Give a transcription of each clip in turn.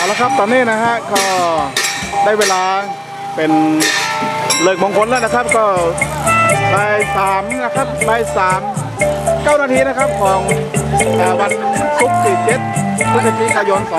ละครับตอนนี้นะฮะก็ได้เวลาเป็นเลิกมงคลแล้วนะครับก็บ่าย3นะครับบ่าย3 9 นาทีนะครับของวันศุกร์ที่7 พฤศจิกายน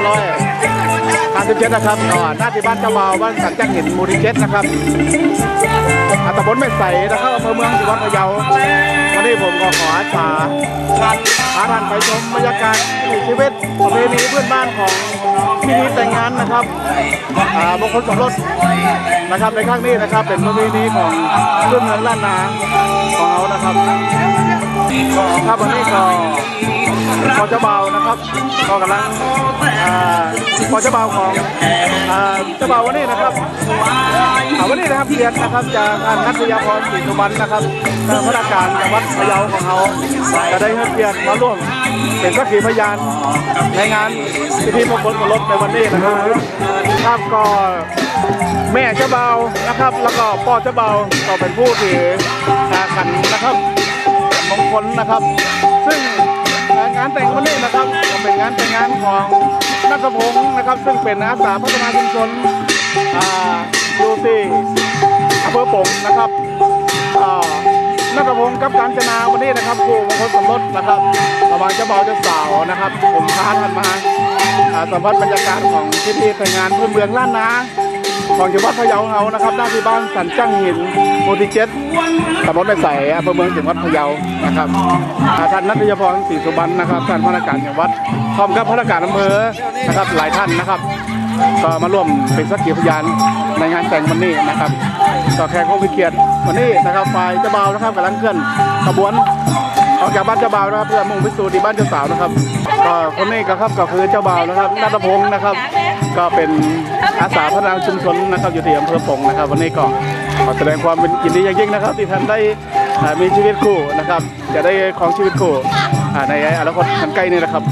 2557นะครับหน้าที่บ้านเจ้าบ่าวบ้านสันจังหินหมู่ที่7นะครับตำบลแม่ใสนะครับอำเภอเมืองจังหวัดพะเยาวันนี้ผมก็ขออาสาท่านไปชมบรรยากาศชีวิตประเพณีเพื่อนบ้านของพิธีแต่งงานนะครับมงคลสมรสนะครับในครั้งนี้นะครับเป็นประเพณีของเพื่อนเมืองล้านนาของเรานะครับครับวันนี้ก็พอเจ้าบ่าวนะครับก็กำลังพอเจ้าบ่าวของเจ้าบ่าววันนี้นะครับวันนี้นะครับเกียรตินะครับจากนัทยาพรศรีสุวรรณนะครับพนักงานจังหวัดพะเยาของเขาจะได้ให้เกียรติมาร่วมเป็นสักขีพยานในงานพิธีมงคลสมรสในวันนี้นะครับครับก็แม่เจ้าบ่าวนะครับแล้วก็พ่อเจ้าบ่าวก็เป็นผู้ถือขันนะครับมงคลนะครับซึ่งงานแต่งวันนี้นะครับก็เป็นงานแต่งงานของนัทพงศ์นะครับซึ่งเป็นอาสาพัฒนาชุมชนอยู่ที่อำเภอปงนะครับนัทพงศ์กับการจนาวันนี้นะครับคู่มงคลสมรสนะครับระหว่างเจ้าบ่าวเจ้าสาวนะครับผมพาท่านมาสัมผัสบรรยากาศของพิธีแต่งงานพื้นเมืองล้านนาของจังหวัดพะเยาเรานะครับหน้าที่บ้านสันจังหินหมู่ที่7 ตำบลแม่ใสอำเภอเมืองจังหวัดพะเยานะครับท่านนัทยาพรศรีสุวรรณนะครับท่านพนักงานจังหวัดพร้อมกับพนักงานอำเภอนะครับหลายท่านนะครับก็มาร่วมเป็นสักขีพยานในงานแต่งวันนี้นะครับก็แขกผู้มีเกียรติวันนี้นะครับฝ่ายเจ้าบ่าวนะครับกำลังเคลื่อนขบวนออกจากบ้านเจ้าบ่าวนะครับเพื่อมุ่งไปสู่ที่บ้านเจ้าสาวนะครับก็คนนี้ก็ครับก็คือเจ้าบ่าวนะครับนัทพงศ์นะครับก็เป็นอาสาพัฒนาชุมชนนะครับอยู่ที่อำเภอปงนะครับวันนี้ก็ขอแสดงความยินดีอย่างยิ่งนะครับที่ท่านได้มีชีวิตคู่นะครับจะได้ของชีวิตคู่ในอนาคตอันใกล้นี้นะครับ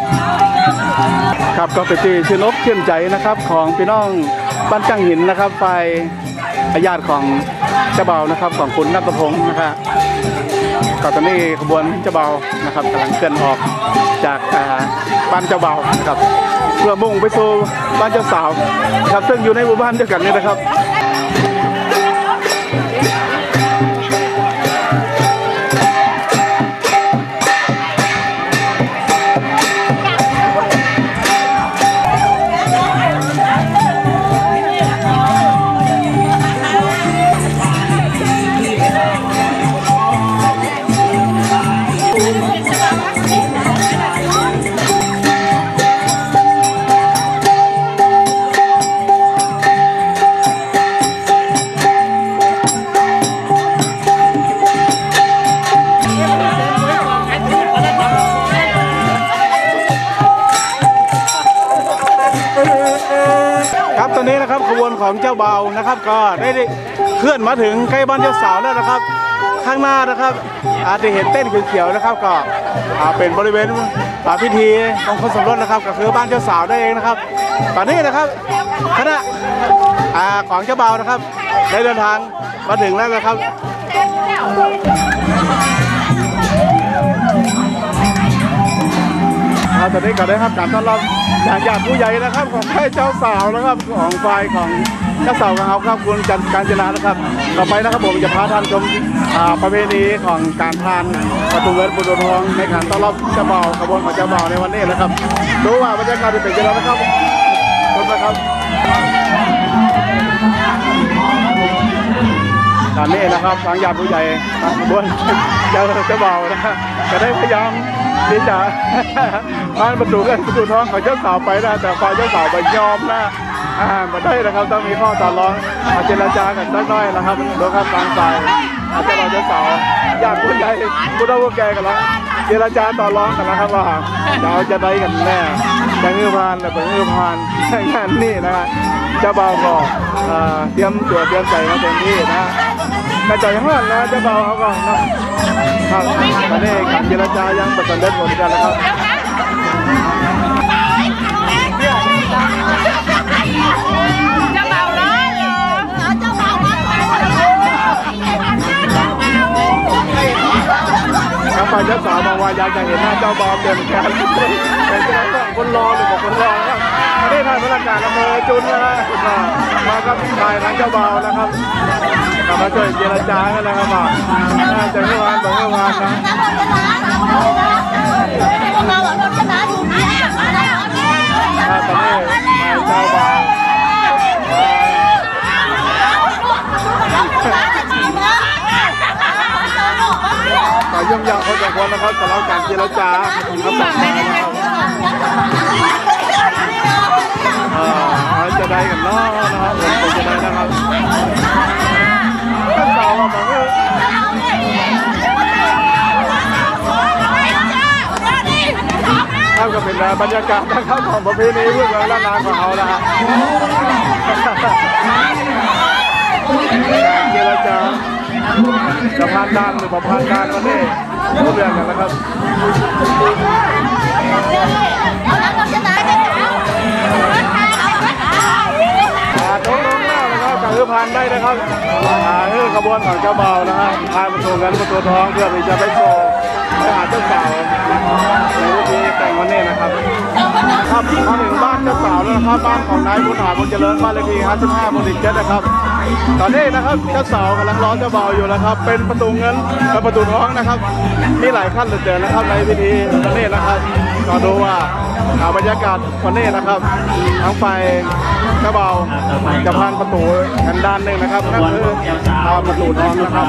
ครับก็เป็นที่ชื่นอกชื่นใจนะครับของพี่น้องบ้านจังหินนะครับฝ่ายญาติของเจ้าบ่าวนะครับของคุณนัทพงศ์นะครับก็ตอนนี้ขบวนเจ้าบ่าวนะครับกำลังเคลื่อนออกจากบ้านเจ้าบ่าวนะครับเพื่อมุ่งไปสู่บ้านเจ้าสาวครับซึ่งอยู่ในหมู่บ้านเดียวกันนี่นะครับครับตอนนี้นะครับขบวนของเจ้าบ่าวนะครับก็ได้เคลื่อนมาถึงใกล้บ้านเจ้าสาวแล้วนะครับข้างหน้านะครับอาจจะเห็นเต้นเขียวๆนะครับก็เป็นบริเวณพิธีมงคลสมรสนะครับก็คือบ้านเจ้าสาวได้เองนะครับตอนนี้นะครับคณะของเจ้าบ่าวนะครับได้เดินทางมาถึงแล้วนะครับตอนนี้ก็ได้รับการต้อนรับจากญาติผู้ใหญ่นะครับของฝ่ายเจ้าสาวนะครับของฝ่ายของเจ้าสาวของเขาครับคุณการจนานะครับต่อไปนะครับผมจะพาท่านชมประเพณีของการทานประตูเงินประตูทองในการต้อนรับเจ้าบ่าวขบวนของเจ้าบ่าวในวันนี้นะครับดูว่าบรรยากาศจะเป็นยังไงนะครับชมนะครับตอนนี้นะครับทางญาติผู้ใหญ่บนเจ้าบ่าวนะครับจะได้พยายามที่จะผ่านประตูเงินประตูทองของเจ้าสาวไปนะแต่ฝ่ายเจ้าสาวไม่ยอมนะมาได้นะครับต้องมีข้อต่อรองเจรจากันสักหน่อยนะครับดูครับทางฝ่ายเจ้าบ่าวเจ้าสาวญาติผู้ใหญ่ผู้เฒ่าผู้แก่กันแล้วเจรจาต่อรองกันแล้วครับว่าจะได้กันแน่จะเงือพานหรือเป็นเงือพานงานนี้นะฮะเจ้าบ่าวก็เตรียมตัวเตรียมใจมาเต็มที่นะกระจายห้อนนะเจ้าบ่าวเขาก็นะครับตอนนี้การเจรจายังประสานเด็ดหมดกันแล้วครับเจ้าบ่าวร้อนเหรอเจ้าบ่าวร้อนครับฝ่ายเจ้าสาวบอกว่าอยากจะเห็นหน้าเจ้าบ่าวเต็มแขนเป็นคนรอหรือบอกคนรอครับไม่ได้ท่านจุนนะฮะมากับพี่ชายทางเจ้าบ่าวนะครับมาช่วยเจรจากันนะครับว่าจะเมื่อวานบอกเมื่อวานนะตอนนี้เจ้าบ่าวก็ยุ่งยากพอสมควรนะครับสำหรับการเจรจาครับจะได้กันเนาะนะครับผมจะได้นะครับท่านสาวบอกว่าก็เป็นบรรยากาศนะครับของประเพณีเพื่อนล้านนาของเขานะฮะเจรจาจะผ่านด่านหรือผ่านด่านวันนี้รู้เรื่องกันนะครับตรงลงหน้านะครับก็คือผ่านได้นะครับขบวนของเจ้าบ่าวนะฮะพาประตูเงินประตูทองเพื่อที่จะไปโชว์ไปหาเจ้าสาวในพิธีแต่งวันนี้นะครับครับมาถึงบ้านเจ้าสาวแล้วนะครับบ้านของนายบุญหาบุญเจริญบ้านเลขที่55หมู่17นะครับตอนนี้นะครับเจ้าสาวกำลังรอเจ้าบ่าวอยู่นะครับเป็นประตูเงินกับประตูทองนะครับมีหลายขั้นเหลือเกินนะครับในพิธีวันนี้นะครับก็ดูว่าบรรยากาศวันนี้นะครับทั้งไฟเจ้าบ่าวจะผ่านประตูกันด้านหนึ่งนะครับนั่นคือประตูทองนะครับ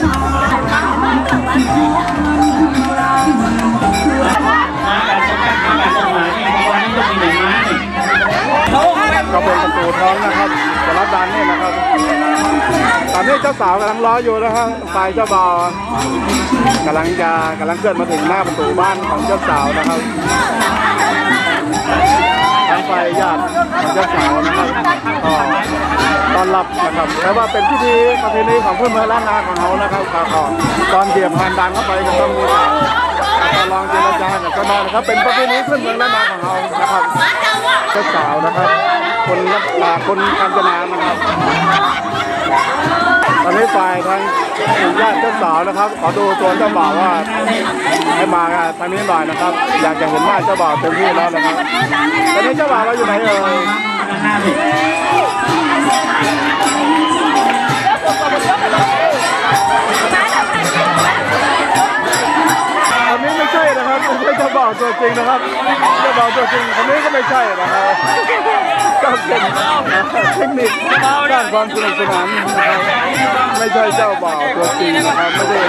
ก็เป็นประตูทองนะครับสำหรับด้านนี้นะครับตอนนี้เจ้าสาวกำลังรออยู่นะครับฝ่ายเจ้าบ่าวกำลังเคลื่อนมาถึงหน้าประตูบ้านของเจ้าสาวนะครับทั้งฝ่ายญาติของเจ้าสาวนะครับตอนรับนะครับแต่ว่าเป็นพิธีประเพณีของเพื่อนเมืองล้านนาของเขานะครับตอนเดี่ยมผ่านด่านเข้าไปก็ต้องมีการลองเจรจากันก็ได้นะครับเป็นประเพณีเพื่อนเมืองล้านนาของเขานะครับเจ้าสาวนะครับคนกาญจนานะครับตอนนี้ฝ่ายทางญาติเจ้าสาวนะครับขอดูตัวเจ้าบ่าวว่าให้มาทางนี้หน่อยนะครับอยากจะเห็นหน้าเจ้าบ่าวเต็มที่แล้วนะครับตอนนี้เจ้าบ่าวเราอยู่ไหนเอ่ยคนนี้ไม่ใช่นะครับไม่ใช่เจ้าบ่าวตัวจริงนะครับเจ้าบ่าวตัวจริงคนนี้ก็ไม่ใช่นะครับก็เป็นเทคนิคด้านความสนุกสนานไม่ใช่เจ้าบ่าวตัวจริงนะครับไม่ได้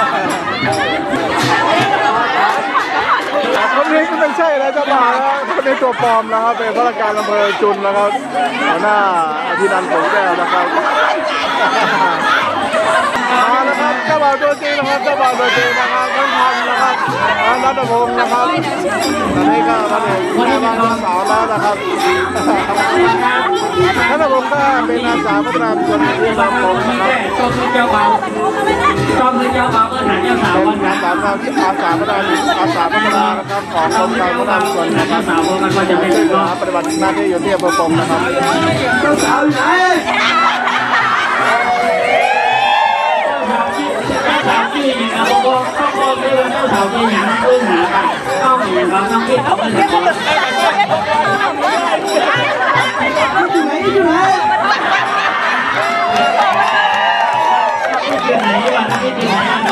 คนนี้ก็ไม่ใช่แล้วเจ้าบ่าวนะคนนี้ตัวปลอมนะครับเป็นข้าราชการอำเภอจุนนะครับหัวหน้าอภินันท์ผงแก้วนะครับมาแล้วครับเจ้าบ่าวตัวจริงนะครับเจ้าบ่าวตัวจริงนะครับท่านพันนะครับท่านรัตพงศ์นะครับตอนนี้ก็มาถึงหน้าบ้านเจ้าสาวแล้วนะครับท่านรัตพงศ์ก็เป็นอาสาพัฒนาชุมชนที่ลำปางนะครับก็คือเจ้าบ่าวก็คือเจ้าบ่าวก็หาเจ้าสาววันนั้นอาสาพัฒนานะครับของกรมการพัฒนาชุมชนนะครับสาวมันก็จะเป็นปฏิบัติหน้าที่อยู่ที่อำเภอปงนะครับเจ้าสาวไหนที่นี่ครับก็คือเจ้าสาวเป็นอย่างพื้นหากันต้องมีความต้องคิดเอาไปก่อนอยู่ไหนอยู่ไหนที่ไหนที่บ้านที่ไหน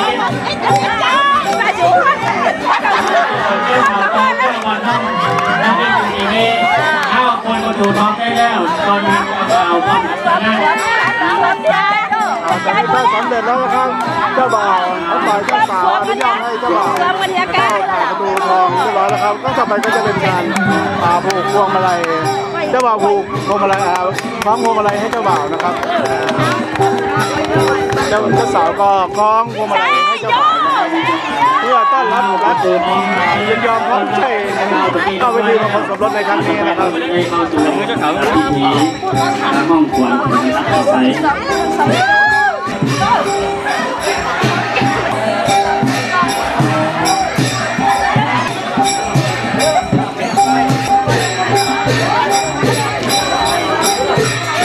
เอาคนมาดูท้องได้แล้วตอนนี้เอาบ้านจะให้ได้สำเร็จแล้วนะครับเจ้าบ่าวเขาฝ่ายเจ้าสาวอนุญาตให้เจ้าบ่าวเข้าผ่านประตูทองเรียบร้อยแล้วครับก็ต่อไปก็จะเป็นการผูกพวงมาลัยเจ้าบ่าวผูกพวงมาลัยคล้องพวงมาลัยให้เจ้าบ่าวนะครับเจ้าสาวก็คล้องพวงมาลัยให้เจ้าบ่าวเพื่อต้อนรับยินยอมพร้อมใจเข้าไปดีมาผสมรสในครั้งนี้นะครับเข้าสู่เจ้าสาวพิธีห้องครัวใส่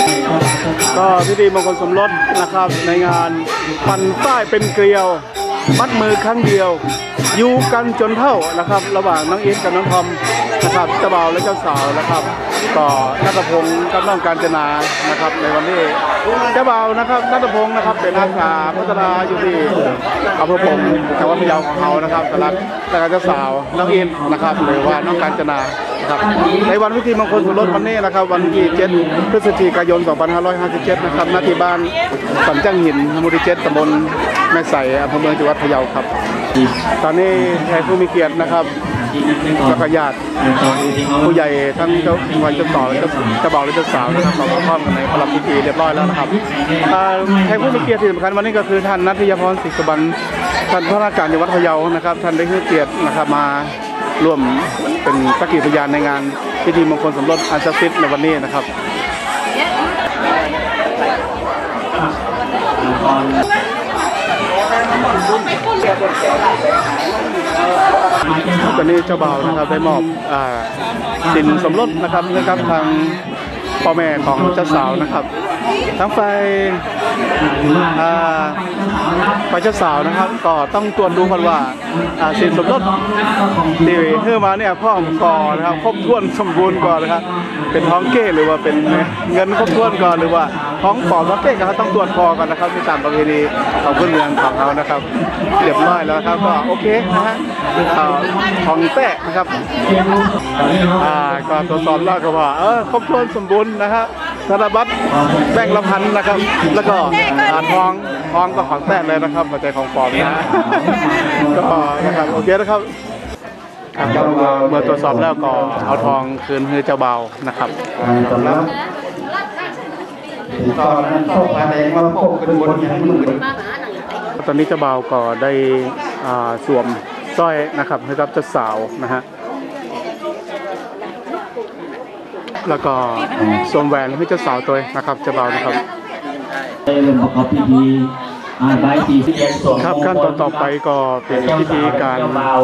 ก็พิธีมงคลสมรสนะครับในงานปั่นฝ้ายเป็นเกลียวมัดมือครั้งเดียวอยู่กันจนเท่านะครับ ระหว่างน้องอินกับน้องทอมนะครับเจ้าบ่าวและเจ้าสาวนะครับก็นัทพงศ์กับน้องกาญจนานะครับในวันนี้เจ้าบ่าวนะครับนัทพงศ์นะครับเป็นอาสาพัฒนาอยู่ที่อำเภอปงจังหวัดพะเยาของเขานะครับสำหรับเจ้าสาวน้องอินนะครับหรือว่าน้องกาญจนาครับในวันพิธีมงคลสมรสวันนี้นะครับวันที่7 พฤศจิกายน 2557นะครับณที่บ้านสันจ้างหินหมู่ที่7ตำบลแม่ไสอำเภอเมืองจังหวัดพะเยาครับตอนนี้แขกผู้มีเกียรตินะครับแล้วก็ญาติผู้ใหญ่ทั้งเจ้าวันเจ้าต่อและเจ้าบ่าวและเจ้าสาวนะครับเราพร้อมกันในประลับพิธีเรียบร้อยแล้วนะครับแขกผู้มีเกียรติที่สำคัญวันนี้ก็คือท่านนัทยพรศรีสุบรรณท่านผู้ว่าการจังหวัดพะเยานะครับท่านได้ให้เกียรตินะครับมาร่วมเป็นสักขีพยานในงานพิธีมงคลสมรสอันศักดิ์สิทธิ์ในวันนี้นะครับตอนนี้เจ้าบ่าวนะครับได้มอบสินสมรสนะครับนะครับทางพ่อแม่ของเจ้าสาวนะครับทั้งฝ่ายเจ้าสาวนะครับก็ต้องตรวจดูกันว่าสินสมรสที่เพื่อมาเนี่ยพ่อของก่อนะครับครบถ้วนสมบูรณ์ก่อนนะครับเป็นท้องเก้หรือว่าเป็นเงินครบถ้วนก่อนหรือว่าท้องปอดท้องเก้ก็ต้องตรวจคอก่อนนะครับที่ตามประเพณีของพื้นเมืองของเขานะครับเรียบร้อยแล้วครับก็โอเคนะฮะของแตะนะครับก็ตรวจสอบแล้วก็ว่าครบถ้วนสมบูรณ์นะครับธนบัตรแบงค์ละพันนะครับแล้วก็ทองก็ของแตะเลยนะครับหัวใจของปลอมนะก็นะครับโอเคนะครับเมื่อตรวจสอบแล้วก็เอาทองคืนให้เจ้าบ่าวนะครับแล้วตอนนั้นโชคอะไรว่าโชคเป็นบนอย่างมืดตอนนี้เจ้าบ่าวก็ได้สวมสร้อยนะครับให้กับเจ้าสาวนะฮะแล้วก็สวมแหวนให้เจ้าสาวตัวนะครับเจ้าบ่าวนะครับครับขั้นตอนต่อไปก็เป็นพิธีการ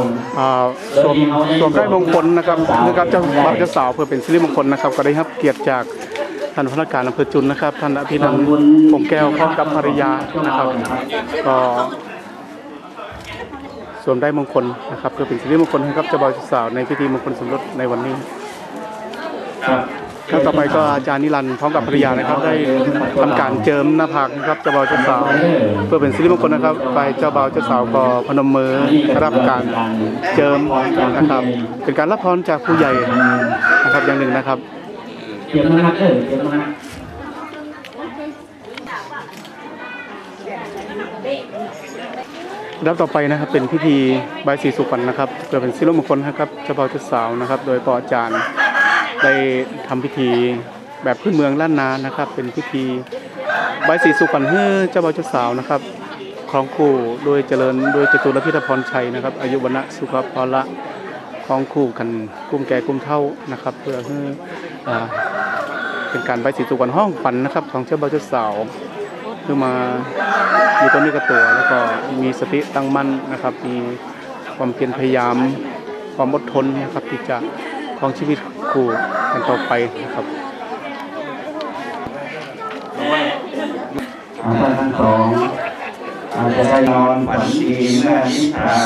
สวมได้มงคลนะครับเจ้าบ่าวเจ้าสาวเพื่อเป็นสิริมงคลนะครับก็ได้รับเกียรติจากท่านพนักงานอำเภอจุนนะครับท่านอภินันท์พงแก้วพร้อมกับภรรยานะครับก็สวมได้มงคลนะครับเพื่อเป็นสิริมงคลให้กับเจ้าบ่าวเจ้าสาวในพิธีมงคลสมรสในวันนี้ครับต่อไปก็อาจารย์นิรันดร์พร้อมกับภรรยานะครับได้ทำการเจิมหน้าผากนะครับเจ้าบ่าวเจ้าสาวเพื่อเป็นสิริมงคลนะครับไปเจ้าบ่าวเจ้าสาวก็พนมมือรับการเจิมนะครับเป็นการรับพรจากผู้ใหญ่นะครับอย่างหนึ่งนะครับเดี๋ยวนะครับเดี๋ยวนะรับต่อไปนะครับเป็นพิธีบายสีสุพรรณนะครับเพื่อเป็นสิริมงคลนะครับเจ้าบ่าวเจ้าสาวนะครับโดยปออาจารย์ได้ทำพิธีแบบพื้นเมืองล้านนานะครับเป็นพิธีบายสีสุพรรณให้เจ้าบ่าวเจ้าสาวนะครับครองคู่โดยเจริญโดยจตุรพิธพรชัยนะครับอายุวรรณะสุขภาละครองคู่กันกุ้มแก่กุ้มเท่านะครับเพื่อให้เป็นการบายสีสุพรรณห้องฝันนะครับของเจ้าบ่าวเจ้าสาวเพื่อมาอยู่ตัวนี้กับตัวแล้วก็มีสติตั้งมั่นนะครับมีความเพียรพยายามความอดทนนะครับที่จะของชีวิตคู่กันต่อไปนะครับทั้งสองอาจจะได้นอนฝันดีเมื่อนิทรา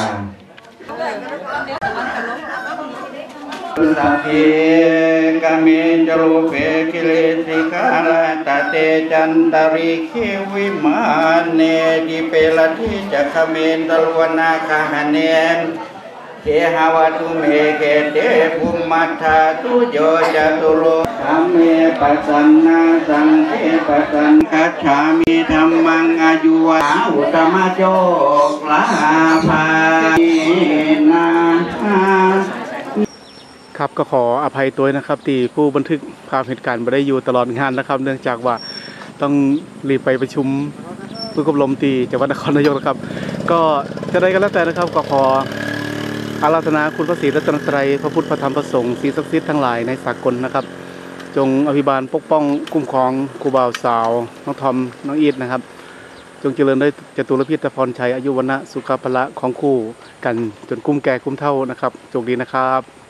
สัพเพกเมจโลเปกิเลสิกาลตะเตจันตริคิวิมานเนดิเปลทิจักเมนตลวนาคหเนนเทหาวตุเมเกเตภุมมัทธาตุโยจตุโลธัมเมปัสสนาสังเฆปัสสังคัจฉามิธัมมังอายุวะอุตมะโจกลาภานาครับก็ขออภัยตัวนะครับที่ผู้บันทึกภาพเหตุการณ์ไม่ได้อยู่ตลอดงานนะครับเนื่องจากว่าต้องรีบไปประชุมผู้กำลมตีจังหวัดนครนายกนะครับก็จะได้กันแล้วแต่นะครับก็ขออาราธนาคุณพระศรีรัตนตรัยพระพุทธพระธรรมพระสงฆ์สิ่งศักดิ์สิทธิ์ทั้งหลายในสากลนะครับจงอภิบาลปกป้องคุ้มครองครูบ่าวสาวน้องทอมน้องอีทนะครับจงเจริญด้วยจตุรพิธพรชัยอายุวรรณะสุขภาละของคู่กันจนกุ้มแก่กุ้มเท่านะครับโชคดีนะครับ